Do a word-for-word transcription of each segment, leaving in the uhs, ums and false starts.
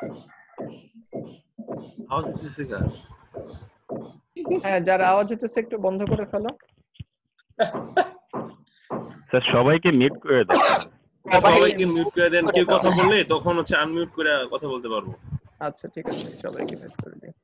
আওয়াজ হচ্ছে কার? হ্যাঁ, যার আওয়াজ হচ্ছে একটু বন্ধ করে ফেলো। স্যার সবাইকে মিউট করে দেন। সবাইকে মিউট করে দেন। কেউ কথা বললে তখন হচ্ছে আনমিউট করে কথা বলতে পারবো। আচ্ছা ঠিক আছে, সবাইকে মিউট করে দিই।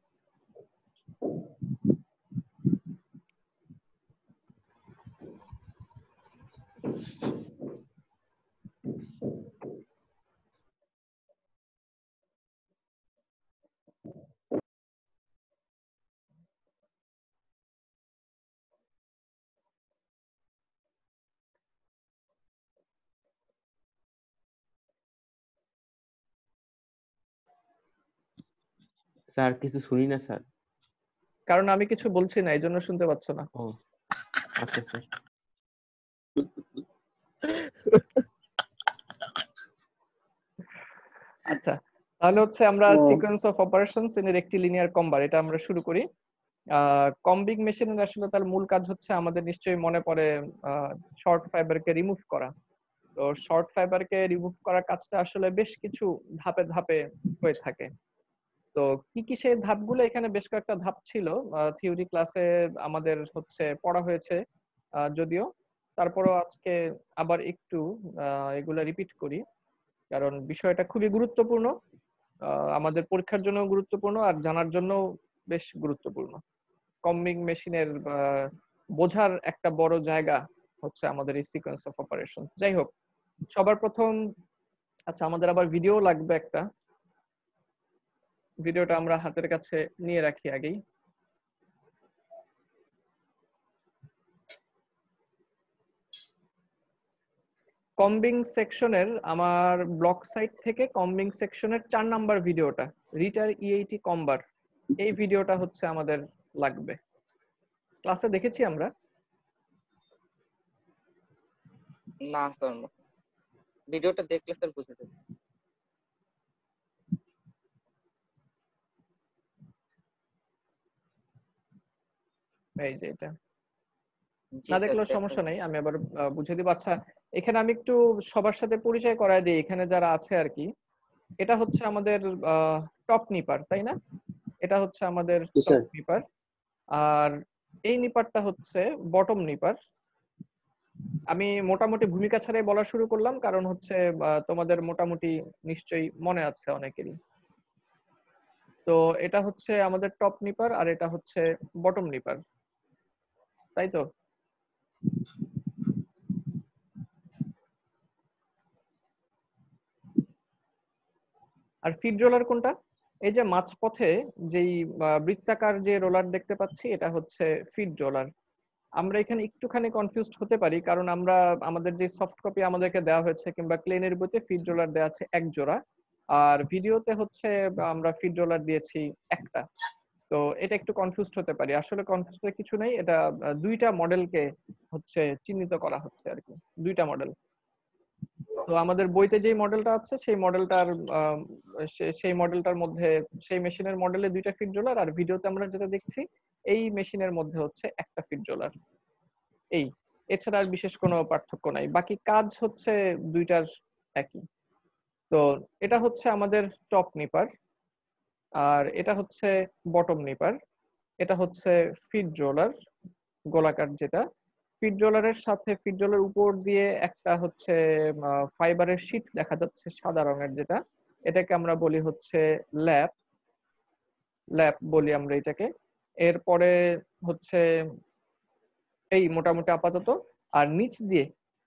স্যার কিছু শুনি না স্যার। কারণ আমি কিছু বলছি না, এই জন্য শুনতে পাচ্ছ না। ও আচ্ছা স্যার। আচ্ছা, তাহলে হচ্ছে আমরা sequence of operations in a rectilinear comber এটা আমরা শুরু করি। কম্বিং মেশিনের আসলে তার মূল কাজ হচ্ছে, আমাদের নিশ্চয়ই মনে পড়ে, শর্ট ফাইবারকে রিমুভ করা। তো শর্ট ফাইবারকে রিমুভ করার কাজটা আসলে বেশ কিছু ধাপে ধাপে হয়ে থাকে। তো কি কি সেই ধাপগুলো, এখানে বেশ কয়েকটা ধাপ ছিল, থিওরি ক্লাসে আমাদের হচ্ছে পড়া হয়েছে যদিও, তারপরও আজকে আবার একটু এগুলা রিপিট করি, কারণ বিষয়টা খুবই গুরুত্বপূর্ণ, আমাদের পরীক্ষার জন্য গুরুত্বপূর্ণ আর জানার জন্য বেশ গুরুত্বপূর্ণ। কম্বিং মেশিনের বোঝার একটা বড় জায়গা হচ্ছে আমাদের এই সিকোয়েন্স অফ অপারেশন। যাই হোক, সবার প্রথম, আচ্ছা আমাদের আবার ভিডিও লাগবে একটা, ভিডিওটা আমরা হাতের কাছে নিয়ে রাখি আগেই। কম্বিং সেকশনের আমার ব্লগ সাইট থেকে কম্বিং সেকশনের চার নাম্বার ভিডিওটা, রিটার ইএইটি কম্বার, এই ভিডিওটা হচ্ছে আমাদের লাগবে। ক্লাসে দেখেছি আমরা না স্যার, ভিডিওটা দেখলে স্যার বুঝে যাবে। এই যে এটা না দেখলেও সমস্যা নেই, আমি আবার বুঝে দিব। আচ্ছা, এখানে আমি একটু সবার সাথে পরিচয় করায় দিই, এখানে যারা আছে আর কি। এটা হচ্ছে আমাদের টপ নিপার, তাই না? এটা হচ্ছে আমাদের টপ নিপার, আর এই নিপারটা হচ্ছে বটম নিপার। আমি মোটামুটি ভূমিকা ছাড়াই বলা শুরু করলাম, কারণ হচ্ছে তোমাদের মোটামুটি নিশ্চয়ই মনে আছে অনেকেরই। তো এটা হচ্ছে আমাদের টপ নিপার আর এটা হচ্ছে বটম নিপার, তাই তো? আর ফিড রোলার কোনটা? এই যে মাঝপথে যেই বৃত্তাকার যে রোলার দেখতে পাচ্ছি, এটা হচ্ছে ফিড রোলার। আমরা এখানে একটুখানি কনফিউজড হতে পারি, কারণ আমরা আমাদের যে সফট কপি আমাদেরকে দেওয়া হয়েছে কিংবা ক্লেনের বইতে ফিড রোলার দেওয়া আছে এক জোড়া, আর ভিডিওতে হচ্ছে আমরা ফিড রোলার দিয়েছি একটা। তো এটা একটু কনফিউজড হতে পারি, আসলে কনফিউজড কিছু নেই, এটা দুইটা মডেলকে হচ্ছে চিহ্নিত করা হচ্ছে আর কি, দুইটা মডেল। তো আমাদের বইতে যে মডেলটা আছে সেই মডেলটার সেই মডেলটার মধ্যে, সেই মেশিনের মডেলে দুইটা ফিড রোলার, আর ভিডিওতে আমরা যেটা দেখছি এই মেশিনের মধ্যে হচ্ছে একটা ফিড রোলার। এই এছাড়া আর বিশেষ কোনো পার্থক্য নাই, বাকি কাজ হচ্ছে দুইটার একই। তো এটা হচ্ছে আমাদের টপ নিপার, আর এটা হচ্ছে বটম নিপার। এটা হচ্ছে ফিড রোলার গোলাকার, যেটা ফিড রোলারের সাথে ফিড রোলার উপর দিয়ে একটা হচ্ছে ফাইবারের শীট দেখা যাচ্ছে সাদা রঙের, যেটা এটাকে আমরা বলি হচ্ছে ল্যাপ, ল্যাপ বলি আমরা এটাকে। এরপরে হচ্ছে এই মোটামুটি আপাতত, আর নিচ দিয়ে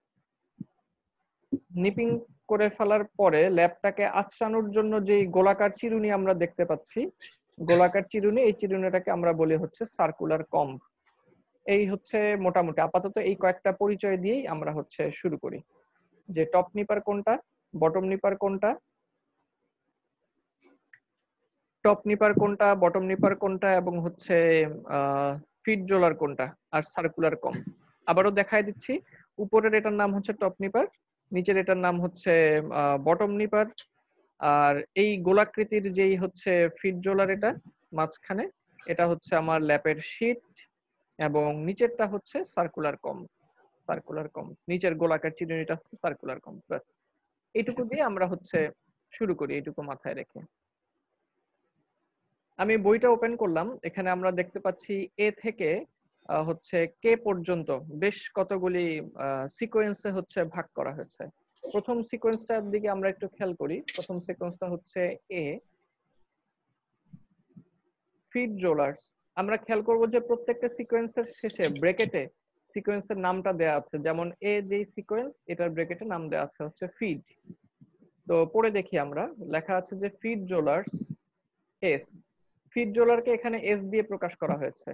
নিপিং করে ফেলার পরে ল্যাপটাকে আঁচড়ানোর জন্য যে গোলাকার চিরুনি আমরা দেখতে পাচ্ছি, গোলাকার চিরুনি, এই চিরুনিটাকে আমরা বলি হচ্ছে সার্কুলার কম্ব। এই হচ্ছে মোটামুটি আপাতত এই কয়েকটা পরিচয় দিয়েই আমরা হচ্ছে শুরু করি, যে টপ নিপার কোনটা, বটম নিপার কোনটা, টপ নিপার কোনটা, বটম নিপার কোনটা, এবং হচ্ছে ফিড রোলার কোনটা, আর সার্কুলার কম্ব। আবারও দেখাই দিচ্ছি, উপরের এটার নাম হচ্ছে টপ নিপার, নিচের এটার নাম হচ্ছে বটম নিপার, আর এই গোলাকৃতির যেই হচ্ছে ফিড রোলার এটা মাঝখানে, এটা হচ্ছে আমার ল্যাপের শীট, এবং নিচেরটা হচ্ছে সার্কুলার কম্ব, সার্কুলার কম্ব, নিচের গোলাকার চিরুনিটা হচ্ছে সার্কুলার কম্ব। ব্যাস এইটুকু দিয়ে আমরা হচ্ছে শুরু করি, এইটুকু মাথায় রেখে। আমি বইটা ওপেন করলাম, এখানে আমরা দেখতে পাচ্ছি এ থেকে আহ, হচ্ছে কে পর্যন্ত বেশ কতগুলি সিকোয়েন্সে হচ্ছে ভাগ করা হয়েছে। প্রথম সিকোয়েন্সটার দিকে আমরা একটু খেয়াল করি। প্রথম সিকোয়েন্সটা হচ্ছে এ, ফিড রোলার্স। আমরা খেয়াল করব যে প্রত্যেকটা সিকোয়েন্সের শেষে ব্র্যাকেটে সিকোয়েন্সের নামটা দেয়া আছে, যেমন এ যে সিকোয়েন্স, এটার ব্র্যাকেটে নাম দেয়া আছে হচ্ছে ফিড। তো পড়ে দেখি আমরা, লেখা আছে যে ফিড রোলার্স এস। ফিড রোলারকে এখানে এস দিয়ে প্রকাশ করা হয়েছে।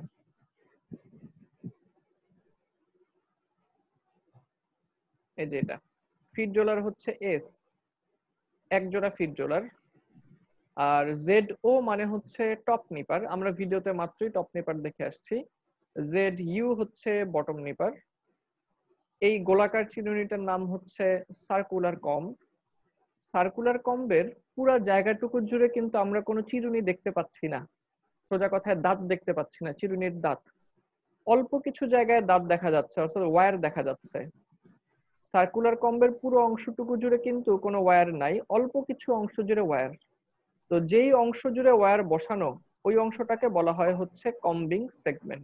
এই যে এটা ফিড রোলার হচ্ছে এস, এক জোড়া ফিড রোলার। আর জেড ও মানে হচ্ছে টপ নিপার, আমরা ভিডিওতে মাত্রই টপ নিপার দেখে আসছি। জেড ইউ হচ্ছে বটম নিপার। এই গোলাকার চিরুনিটার নাম হচ্ছে সার্কুলার কম্ব। সার্কুলার কম্বের পুরো জায়গাটুকু জুড়ে কিন্তু আমরা কোনো চিরুনি দেখতে পাচ্ছি না, সোজা কথায় দাঁত দেখতে পাচ্ছি না, চিরুনির দাঁত। অল্প কিছু জায়গায় দাঁত দেখা যাচ্ছে, অর্থাৎ ওয়্যার দেখা যাচ্ছে। সার্কুলার কম্বের পুরো অংশটুকু জুড়ে কিন্তু কোনো ওয়্যার নাই, অল্প কিছু অংশ জুড়ে ওয়্যার। তো যেই অংশ জুড়ে ওয়্যার বসানো, ওই অংশটাকে বলা হয় হচ্ছে কম্বিং সেগমেন্ট।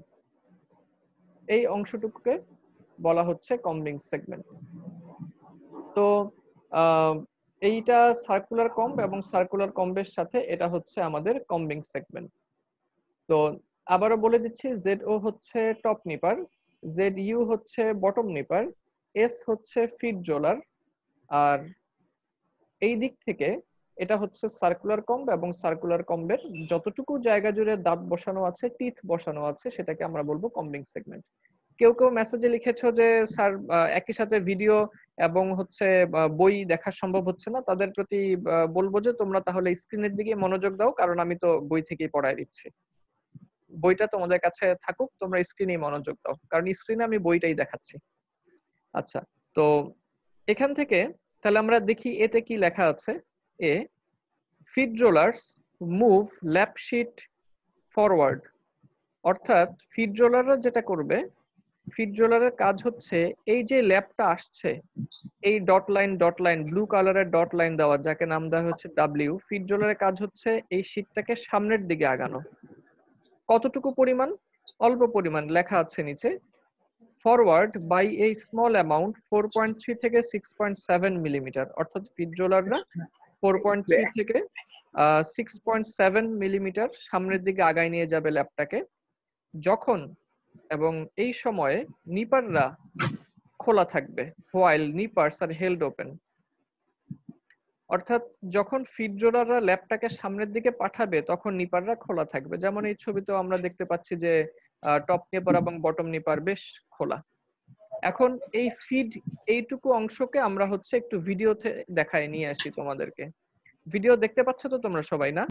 এই অংশটুকুকে বলা হচ্ছে কম্বিং সেগমেন্ট। তো আহ এইটা সার্কুলার কম্ব, এবং সার্কুলার কম্বের সাথে এটা হচ্ছে আমাদের কম্বিং সেগমেন্ট। তো আবারও বলে দিচ্ছি, জেড ও হচ্ছে টপ নিপার, জেড ইউ হচ্ছে বটম নিপার, এস হচ্ছে ফিড রোলার, আর এই দিক থেকে এটা হচ্ছে সার্কুলার কম্ব, এবং সার্কুলার কম্বের যতটুকু জায়গা জুড়ে দাঁত বসানো আছে, টিথ বসানো আছে, সেটাকে আমরা বলবো কম্বিং সেগমেন্ট। কেউ কেউ মেসেজে লিখেছো যে স্যার একই সাথে ভিডিও এবং হচ্ছে বই দেখা সম্ভব হচ্ছে না, তাদের প্রতি বলবো যে তোমরা তাহলে স্ক্রিনের দিকে মনোযোগ দাও, কারণ আমি তো বই থেকেই পড়ায় দিচ্ছি। বইটা তোমাদের কাছে থাকুক, তোমরা স্ক্রিনেই মনোযোগ দাও, কারণ স্ক্রিনে আমি বইটাই দেখাচ্ছি। আচ্ছা, তো এখান থেকে তাহলে আমরা দেখি এতে কি লেখা আছে। A, feed rollers move lap sheet forward. অর্থাৎ ফিড রোলাররা যেটা করবে, ফিড রোলারের কাজ হচ্ছে এই যে ল্যাপটা আসছে, এই dot line dot line blue কালারের ডট লাইন দেওয়া, যাকে নাম দেওয়া হচ্ছে ডাব্লিউ। ফিড রোলারের কাজ হচ্ছে এই শীটটাকে সামনের দিকে আগানো। কতটুকু পরিমাণ? অল্প পরিমাণ, লেখা আছে নিচে, ফরওয়ার্ড বাই এই small amount four point three থেকে সিক্স পয়েন্ট সেভেন মিলিমিটার। অর্থাৎ ফিড রোলাররা ফোর পয়েন্ট থ্রি থেকে সিক্স পয়েন্ট সেভেন মিলিমিটার সামনের দিকে আগায় নিয়ে যাবে ল্যাপটাকে, যখন এবং এই সময়ে নিপাররা খোলা থাকবে, while nippers are held open. অর্থাৎ যখন ফিড রোলাররা ল্যাপটাকে সামনের দিকে পাঠাবে, তখন নিপাররা খোলা থাকবে। যেমন এই ছবিতেও আমরা দেখতে পাচ্ছি যে টপ নিপার এবং বটম নিপার বেশ খোলা। এখন এই ফিড এইটুকু অংশকে আমরা হচ্ছে একটু ভিডিওতে দেখায় নিয়ে আসি তোমাদেরকে। ভিডিও দেখতে পাচ্ছ তো তোমরা সবাই, না?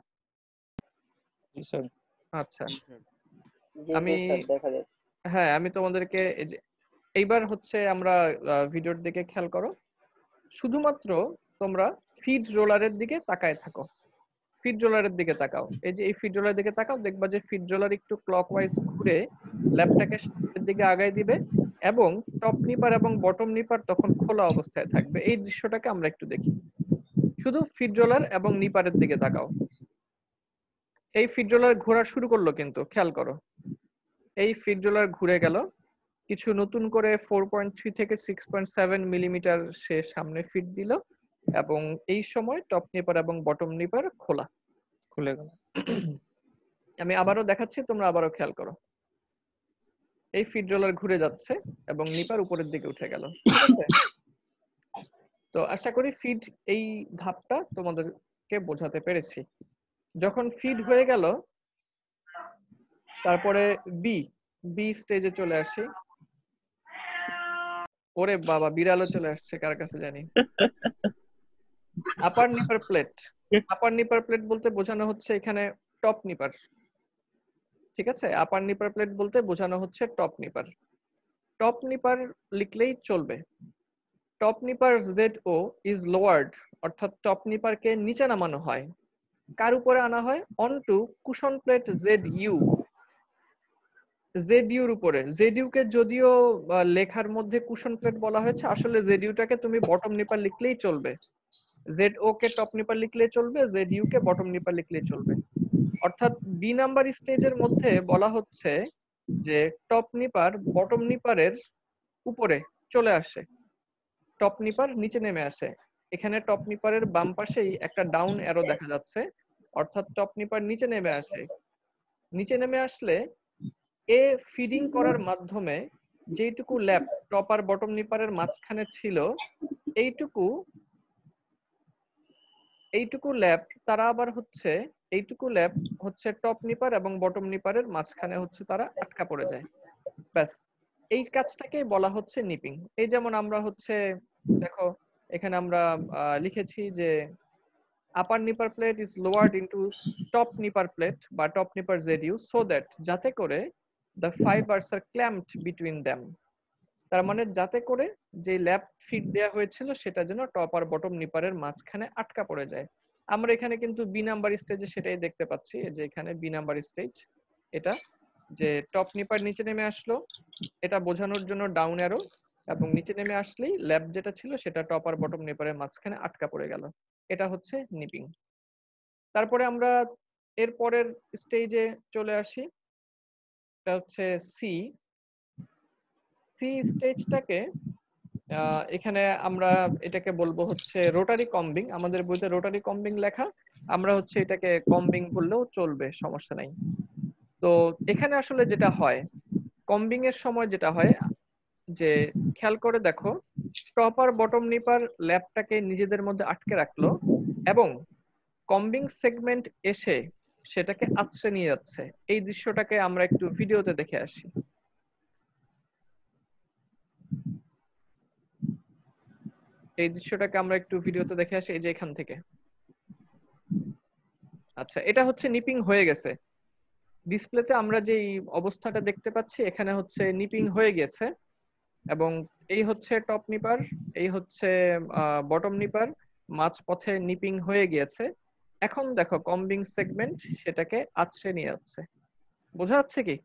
আচ্ছা, আমি হ্যাঁ আমি তোমাদেরকে এইবার হচ্ছে আমরা ভিডিওর দিকে খেয়াল করো। শুধুমাত্র তোমরা ফিড রোলারের দিকে তাকায় থাকো, ফিড রোলারের দিকে তাকাও। এই যে এই ফিড রোলারের দিকে তাকাও, দেখবা যে ফিড রোলার একটু ক্লকওয়াইজ ঘুরে ল্যাপটাকে সামনের দিকে আগায় দিবে, এবং টপ নিপার এবং বটম নিপার তখন খোলা অবস্থায় থাকবে। এই দৃশ্যটাকে আমরা একটু দেখি। শুধু ফিড রোলার এবং নিপারের দিকে তাকাও। এই ফিড রোলার ঘোরা শুরু করলো, কিন্তু খেয়াল করো এই ফিড রোলার ঘুরে গেল, কিছু নতুন করে ফোর পয়েন্ট থ্রি থেকে সিক্স পয়েন্ট সেভেন মিলিমিটার সে সামনে ফিড দিল, এবং এই সময় টপ নিপার এবং বটম নিপার খোলা খুলে গেল। আমি আবারও দেখাচ্ছি, তোমরা আবারও খেয়াল করো। এই ফিড রোলার ঘুরে যাচ্ছে এবং নিপার উপরের দিকে উঠে গেল, ঠিক আছে? তো আশা করি ফিড এই ধাপটা তোমাদেরকে বোঝাতে পেরেছি। যখন ফিড হয়ে গেল, তারপরে বি বি স্টেজে চলে আসি। ওরে বাবা, বিড়ালও চলে আসছে, কার কাছে জানি। আপার নিপার প্লেট। আপার নিপার প্লেট বলতে বোঝানো হচ্ছে এখানে টপ নিপার, ঠিক আছে? আপার নিপার প্লেট বলতে বোঝানো হচ্ছে টপ নিপার। টপ নিপার লিখলেই চলবে। Top nipper Z O is lowered, অর্থাৎ টপ নিপারকে নিচে নামানো হয়। কার উপরে আনা হয়? On to cushion plate Z U, Z ইউর উপরে। জেড ইউ কে যদিও লেখার মধ্যে কুশন প্লেট বলা হয়েছে, আসলে জেড ইউটাকে তুমি বটম নিপার লিখলেই চলবে। জেড ও কে টপ নিপার লিখলেই চলবে, জেড ইউ কে বটম নিপার লিখলেই চলবে। অর্থাৎ বি নাম্বার স্টেজের মধ্যে বলা হচ্ছে যে টপ নিপার বটম নিপারের উপরে চলে আসে, টপ নিপার নিচে নেমে আসে। এখানে টপ নিপারের বাম পাশেই একটা ডাউন অ্যারো দেখা যাচ্ছে, অর্থাৎ টপ নিপার নিচে নেমে আসে। নিচে নেমে আসলে এ ফিডিং করার মাধ্যমে যেইটুকু ল্যাপ টপ আর বটম নিপারের মাঝখানে ছিল, এইটুকু এইটুকু ল্যাপ তারা আবার হচ্ছে এইটুকু ল্যাপ হচ্ছে টপ নিপার এবং বটম নিপারের মাঝখানে হচ্ছে তারা আটকা পড়ে যায়। ব্যাস, এই কাজটাকেই বলা হচ্ছে নিপিং। এই যেমন আমরা হচ্ছে দেখো এখানে আমরা আহ, লিখেছি যে upper nipper plate is lowered into top nipper plate বা top nipper Z U so that, যাতে করে the fibres are clamped between them. তার মানে যাতে করে যে ল্যাপ ফিট দেয়া হয়েছিল সেটা যেন টপ আর বটম নিপারের মাঝখানে আটকা পড়ে যায়। আমরা এখানে কিন্তু বি নাম্বার স্টেজে সেটাই দেখতে পাচ্ছি, যে এখানে বি নাম্বার স্টেজ এটা, যে টপ নিপার নিচে নেমে আসলো, এটা বোঝানোর জন্য ডাউন অ্যারো, এবং নিচে নেমে আসলেই ল্যাপ যেটা ছিল সেটা টপ আর বটম নিপারের মাঝখানে আটকা পড়ে গেল। এটা হচ্ছে নিপিং। তারপরে আমরা এর পরের স্টেজে চলে আসি, এটা হচ্ছে সি। সি স্টেজটাকে আহ, এখানে আমরা এটাকে বলবো হচ্ছে রোটারি কম্বিং। আমাদের বইতে রোটারি কম্বিং লেখা, আমরা হচ্ছে এটাকে কম্বিং বললেও চলবে, সমস্যা নাই। তো এখানে আসলে যেটা হয় কম্বিং এর সময় যেটা হয় যে, খেয়াল করে দেখো, টপ আর বটম নিপার ল্যাপটাকে নিজেদের মধ্যে আটকে রাখলো এবং কম্বিং সেগমেন্ট এসে সেটাকে আছড়ে নিয়ে যাচ্ছে। এই দৃশ্যটাকে আমরা একটু ভিডিওতে দেখে আসি। এই দৃশ্যটাকে আমরা একটু ভিডিওতে দেখে আসি, এই যে এখান থেকে। আচ্ছা, এটা হচ্ছে নিপিং হয়ে গেছে। ডিসপ্লেতে আমরা যে অবস্থাটা দেখতে পাচ্ছি এখানে হচ্ছে নিপিং হয়ে গেছে, এবং এই হচ্ছে টপ নিপার, এই হচ্ছে বটম নিপার, মাঝ পথে নিপিং হয়ে গিয়েছে। এখন দেখো কম্বিং সেগমেন্ট সেটাকে আছড়ে নিয়ে যাচ্ছে। বোঝা যাচ্ছে কি?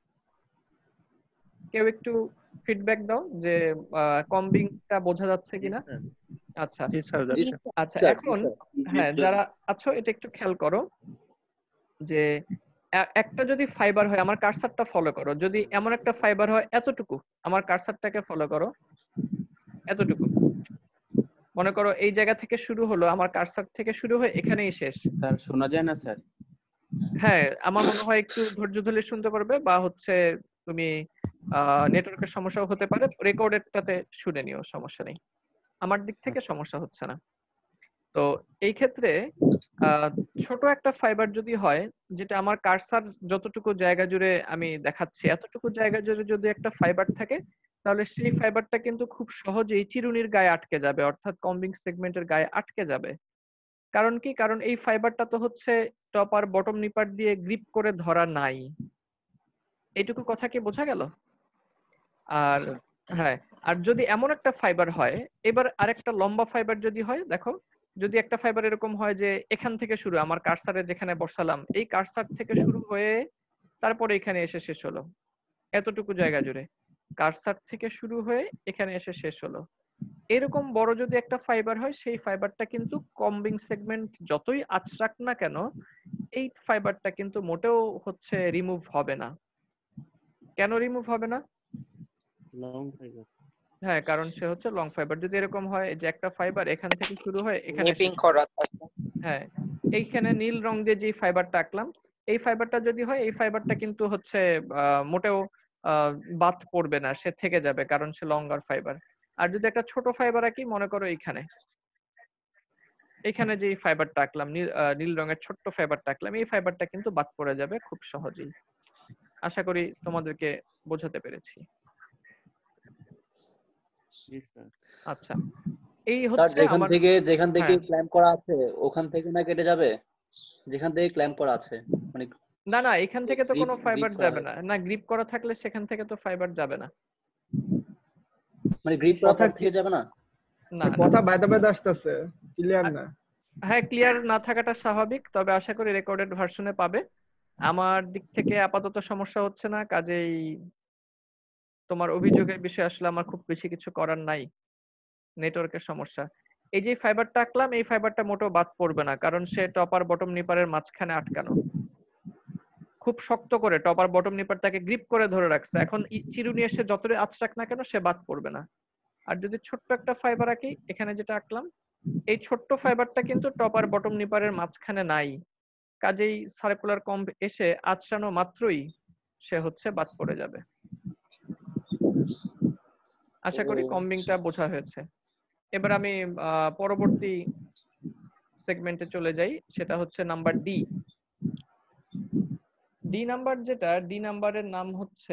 কেউ একটু ফিডব্যাক দাও যে কম্বিংটা বোঝা যাচ্ছে কিনা। আচ্ছা আচ্ছা, এখন হ্যাঁ যারা আছো এটা একটু খেয়াল করো যে এ- একটা যদি ফাইবার হয়, আমার কার্সারটা ফলো করো, যদি এমন একটা ফাইবার হয় এতটুকু, আমার কার্সারটাকে ফলো করো, এতটুকু মনে করো এই জায়গা থেকে শুরু হলো, আমার কার্সার থেকে শুরু হয়ে এখানেই শেষ। স্যার শোনা যায় না স্যার? হ্যাঁ, আমার মনে হয় একটু ধৈর্য ধরে শুনতে পারবে, বা হচ্ছে তুমি আহ নেটওয়ার্কের সমস্যাও হতে পারে, রেকর্ডেডটাতে শুনে নিও, সমস্যা নেই, আমার দিক থেকে আচ্ছা। সমস্যা হচ্ছে না। তো এই ক্ষেত্রে আহ ছোট একটা ফাইবার যদি হয়, যেটা আমার কার্সার যতটুকু জায়গা জুড়ে আমি দেখাচ্ছি এতটুকু জায়গা জুড়ে যদি একটা ফাইবার থাকে, তাহলে সেই ফাইবারটা কিন্তু খুব সহজেই চিরুনির গায়ে আটকে যাবে, অর্থাৎ কম্বিং সেগমেন্টের গায়ে আটকে যাবে। কারণ কি? কারণ এই ফাইবারটা তো হচ্ছে টপ আর বটম নিপার দিয়ে গ্রিপ করে ধরা নাই। এইটুকু কথা কি বোঝা গেল? আর হ্যাঁ, আর যদি এমন একটা ফাইবার হয়, এবার আরেকটা লম্বা ফাইবার যদি হয়, দেখো যদি একটা ফাইবার এরকম হয় যে এখান থেকে শুরু, আমার কার্সারে যেখানে বসালাম এই কার্সার থেকে শুরু হয়ে তারপরে এখানে এসে শেষ হলো, এতটুকু জায়গা জুড়ে কার্সার থেকে শুরু হয়ে এখানে এসে শেষ হলো, এরকম বড় যদি একটা ফাইবার হয়, সেই ফাইবারটা কিন্তু কম্বিং সেগমেন্ট যতই আঁচড়াক না কেন, এই ফাইবারটা কিন্তু মোটেও হচ্ছে রিমুভ হবে না। কেন রিমুভ হবে না? Long fibre. হ্যাঁ, কারণ সে হচ্ছে লং ফাইবার। যদি এরকম হয় যে একটা ফাইবার এখান থেকে শুরু হয় এখানে নিপিং শেষ, করা। হ্যাঁ এইখানে নীল রং দিয়ে যে ফাইবারটা আঁকলাম, এই ফাইবারটা যদি হয়, এই ফাইবারটা কিন্তু হচ্ছে আহ, মোটেও আহ, বাদ পড়বে না, সে থেকে যাবে, কারণ সে লঙ্গার ফাইবার। আর যদি একটা ছোট ফাইবার আঁকি, মনে করো এইখানে, এখানে যে ফাইবারটা আঁকলাম নীল আহ, নীল রঙের ছোট্ট ফাইবারটা আঁকলাম, এই ফাইবারটা কিন্তু বাদ পড়ে যাবে খুব সহজেই। আশা করি তোমাদেরকে বোঝাতে পেরেছি। আচ্ছা, এই স্যার হচ্ছে যেখান আমার, থেকে যেখান থেকে হ্যাঁ ক্ল্যাম্প করা আছে ওখান থেকে না কেটে যাবে, যেখান থেকে ক্ল্যাম্প করা আছে মানে না না, এখান থেকে তো কোনো grip- ফাইবার grip করা যাবে না, না গ্রিপ করা থাকলে সেখান থেকে তো ফাইবার যাবে না। মানে গ্রিপ করা কথা পর থেকে যাবে না? না না। কথা বাইদা বাইদা আসতেছে, ক্লিয়ার না। হ্যাঁ, ক্লিয়ার না থাকাটা স্বাভাবিক, তবে আশা করি রেকর্ডেড ভার্সনে পাবে। আমার দিক থেকে আপাতত সমস্যা হচ্ছে না, কাজেই তোমার অভিযোগের বিষয়ে আসলে আমার খুব বেশি কিছু করার নাই, নেটওয়ার্কের সমস্যা। এই যে ফাইবারটা আঁকলাম, এই ফাইবারটা মোটেও বাদ পড়বে না, কারণ সে টপ আর বটম নিপারের মাঝখানে আটকানো। খুব শক্ত করে টপ আর বটম নিপার তাকে গ্রিপ করে ধরে রাখছে, এখন ই- চিরুনি এসে যতই আঁচড়াক না কেন সে বাদ পড়বে না। আর যদি ছোট্ট একটা ফাইবার আঁকি, এখানে যেটা আঁকলাম, এই ছোট্ট ফাইবারটা কিন্তু টপ আর বটম নিপারের মাঝখানে নাই, কাজেই সার্কুলার কম্ব এসে আঁচড়ানো মাত্রই সে হচ্ছে বাদ পড়ে যাবে। আশা করি ও। কম্বিংটা বোঝা হয়েছে। এবার আমি আহ, পরবর্তী সেগমেন্টে চলে যাই, সেটা হচ্ছে নাম্বার ডি। ডি নাম্বার যেটা, ডি নাম্বারের নাম হচ্ছে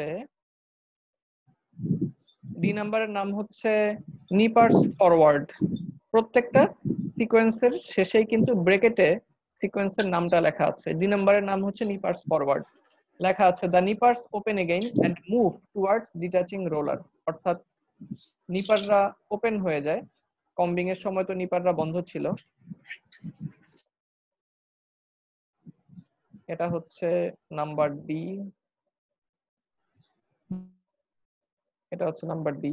ডি নাম্বারের নাম হচ্ছে নিপার্স ফরওয়ার্ড। প্রত্যেকটা সিকোয়েন্সের শেষেই কিন্তু ব্রেকেটে সিকোয়েন্সের নামটা লেখা আছে। ডি নাম্বারের নাম হচ্ছে নিপার্স ফরওয়ার্ড। লেখা আছে the nippers open again and move towards detaching roller, অর্থাৎ নিপাররা ওপেন হয়ে যায়। কম্বিং এর সময় তো নিপাররা বন্ধ ছিল। এটা হচ্ছে নাম্বার ডি, এটা হচ্ছে নাম্বার ডি।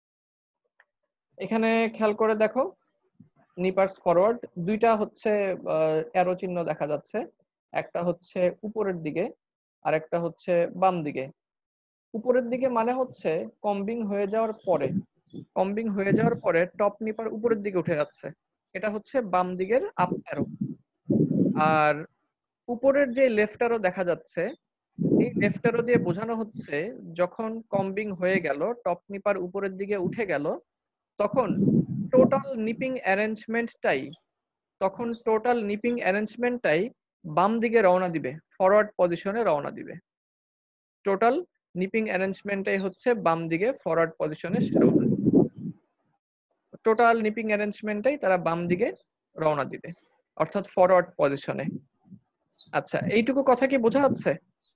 এখানে খেয়াল করে দেখো, নিপার্স ফরওয়ার্ড দুইটা হচ্ছে অ্যারো চিহ্ন দেখা যাচ্ছে, একটা হচ্ছে উপরের দিকে আর একটা হচ্ছে বাম দিকে। উপরের দিকে মানে হচ্ছে কম্বিং হয়ে যাওয়ার পরে, কম্বিং হয়ে যাওয়ার পরে টপ নিপার উপরের দিকে উঠে যাচ্ছে, এটা হচ্ছে বাম দিকের আপ অ্যারো। আর উপরের যে লেফট অ্যারো দেখা যাচ্ছে, এই লেফট অ্যারো দিয়ে বোঝানো হচ্ছে যখন কম্বিং হয়ে গেল, টপ নিপার উপরের দিকে উঠে গেল, তখন টোটাল নিপিং অ্যারেঞ্জমেন্টটাই তখন টোটাল নিপিং অ্যারেঞ্জমেন্টটাই বাম দিকে রওনা দিবে, ফরওয়ার্ড পজিশনে রওনা দিবে। টোটাল নিপিং অ্যারেঞ্জমেন্টটাই হচ্ছে বাম দিকে ফরওয়ার্ড পজিশনে রওনা দিবে। টোটাল নিপিং অ্যারেঞ্জমেন্টটাই তারা বাম দিকে রওনা দিবে, অর্থাৎ ফরওয়ার্ড পজিশনে। আচ্ছা, এইটুকু কথা কি বোঝা যাচ্ছে?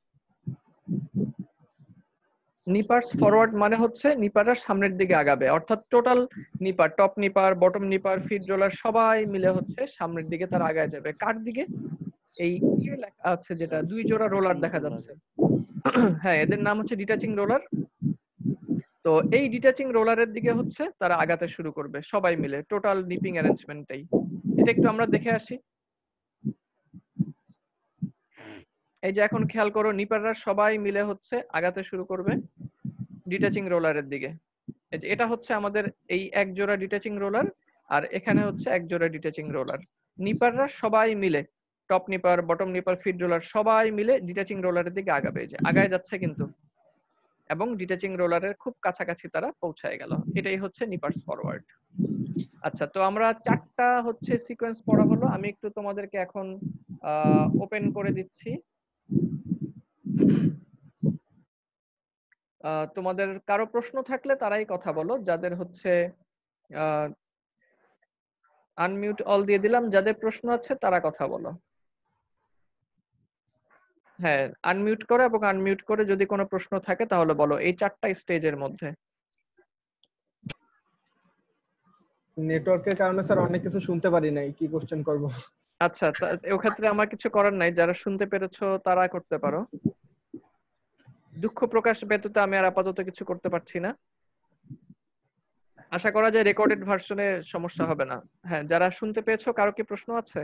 নিপার্স ফরওয়ার্ড মানে হচ্ছে নিপাররা সামনের দিকে আগাবে, অর্থাৎ total nipper, top nipper, bottom nipper, feed roller সবাই মিলে হচ্ছে সামনের দিকে তারা আগায় যাবে। কার দিকে? এই ইয়ে লেখা আছে যেটা, দুই জোড়া রোলার দেখা যাচ্ছে, হ্যাঁ, এদের নাম হচ্ছে ডিটাচিং রোলার। তো এই ডিটাচিং রোলারের দিকে হচ্ছে তারা আগাতে শুরু করবে সবাই মিলে, টোটাল নিপিং অ্যারেঞ্জমেন্টটাই। এটা একটু আমরা দেখে আসি। এই যে এখন খেয়াল করো, নিপাররা সবাই মিলে হচ্ছে আগাতে শুরু করবে ডিটাচিং রোলারের দিকে। এই যে এটা হচ্ছে আমাদের এই এক জোড়া ডিটাচিং রোলার, আর এখানে হচ্ছে এক জোড়া ডিটাচিং রোলার। নিপাররা সবাই মিলে, top nipper, bottom nipper, feed roller সবাই মিলে ডিটাচিং রোলারের দিকে আগাবে, এই যে আগায় যাচ্ছে কিন্তু, এবং ডিটাচিং রোলারের খুব কাছাকাছি তারা পৌঁছায় গেল। এটাই হচ্ছে নিপার্স ফরওয়ার্ড। আচ্ছা, তো আমরা চারটা হচ্ছে সিকোয়েন্স পড়া হলো। আমি একটু তোমাদেরকে এখন ওপেন করে দিচ্ছি। আহ, তোমাদের কারো প্রশ্ন থাকলে তারাই কথা বলো, যাদের হচ্ছে আনমিউট অল দিয়ে দিলাম, যাদের প্রশ্ন আছে তারা কথা বলো। হ্যাঁ, আনমিউট করো, এবং আনমিউট করে যদি কোনো প্রশ্ন থাকে তাহলে বলো, এই চারটা স্টেজের মধ্যে। নেটওয়ার্কের কারণে স্যার অনেক কিছু শুনতে পারি নাই, কি কোশ্চেন করব? আচ্ছা, ও ক্ষেত্রে আমার কিছু করার নাই, যারা শুনতে পেরেছো তারা করতে পারো। দুঃখ প্রকাশ ব্যতীত আমি আর আপাতত কিছু করতে পারছি না। আশা করা যায় রেকর্ডেড ভার্সনে সমস্যা হবে না। হ্যাঁ, যারা শুনতে পেয়েছো কারো কি প্রশ্ন আছে?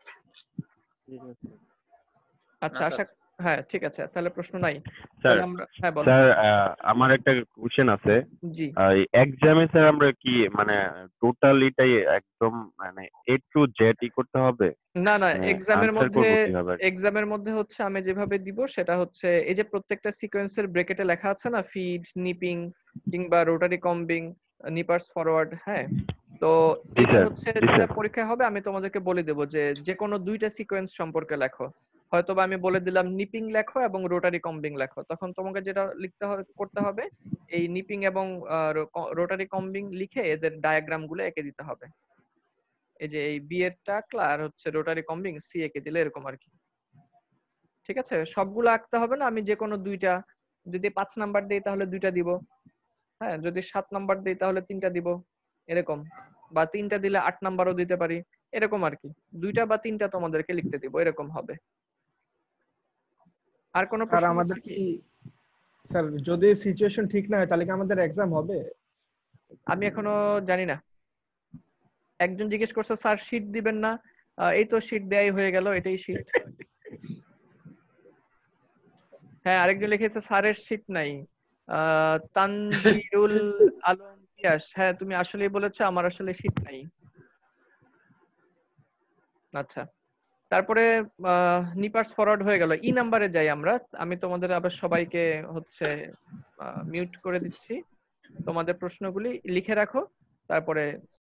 আচ্ছা, আশা হ্যাঁ, ঠিক আছে, তাহলে প্রশ্ন নাই। স্যার, আমরা হ্যাঁ বলো। স্যার আমার একটা কোশ্চেন আছে। জি, এক্সামে স্যার আমরা কি মানে টোটালিটাই একদম মানে এ টু জেড ই করতে হবে? না না, মানে এক্সামের আনসার মধ্যে করব কিভাবে? এক্সামের মধ্যে হচ্ছে আমি যেভাবে দিব সেটা হচ্ছে, এই যে প্রত্যেকটা সিকোয়েন্সের ব্রেকেটে লেখা আছে না, ফিড, নিপিং কিংবা রোটারি কম্বিং, নিপার্স ফরওয়ার্ড, হ্যাঁ, তো জি এটা স্যার, হচ্ছে জি যেটা স্যার। পরীক্ষা হবে আমি তোমাদেরকে বলে দেবো যে যে কোনো দুইটা সিকোয়েন্স সম্পর্কে লেখো। হয়তোবা আমি বলে দিলাম নিপিং লেখো এবং রোটারি কম্বিং লেখো, তখন তোমাকে যেটা লিখতে হবে করতে হবে, এই নিপিং এবং রোটারি কম্বিং লিখে এদের ডায়াগ্রাম গুলো এঁকে দিতে হবে। এই যে এই বি এরটা আঁকলা আর হচ্ছে রোটারি কম্বিং সি এঁকে দিলে এরকম আর কি। ঠিক আছে, সবগুলো আঁকতে হবে না, আমি যে কোনো দুইটা, যদি পাঁচ নাম্বার দেই তাহলে দুইটা দিব, হ্যাঁ, যদি সাত নাম্বার দেই তাহলে তিনটা দিব, এরকম, বা তিনটা দিলে আট নাম্বারও দিতে পারি, এরকম আর কি। দুইটা বা তিনটা তোমাদেরকে লিখতে দিব, এরকম হবে। আর কোনো আর প্রশ্ন আমাদের আছে কি? কি স্যার, যদি সিচুয়েশন ঠিক না হয় তাহলে কি আমাদের এক্সাম হবে? আমি এখনো জানি না। একজন জিজ্ঞেস করছে স্যার শীট দিবেন না, আহ, এই তো শীট দেয়াই হয়ে গেল, এটাই শীট। হ্যাঁ, আরেকজন লিখেছে স্যারের শীট নাই। আহ তানজিরুল আলম পিয়াস, হ্যাঁ তুমি আসলেই বলেছো, আমার আসলে শীট নাই। আচ্ছা, তারপরে নিপার্স ফরওয়ার্ড হয়ে গেল। ই নাম্বারে যাই আমরা। আমি তোমাদের আবার সবাইকে হচ্ছে মিউট করে দিচ্ছি। তোমাদের প্রশ্নগুলি লিখে রাখো, তারপরে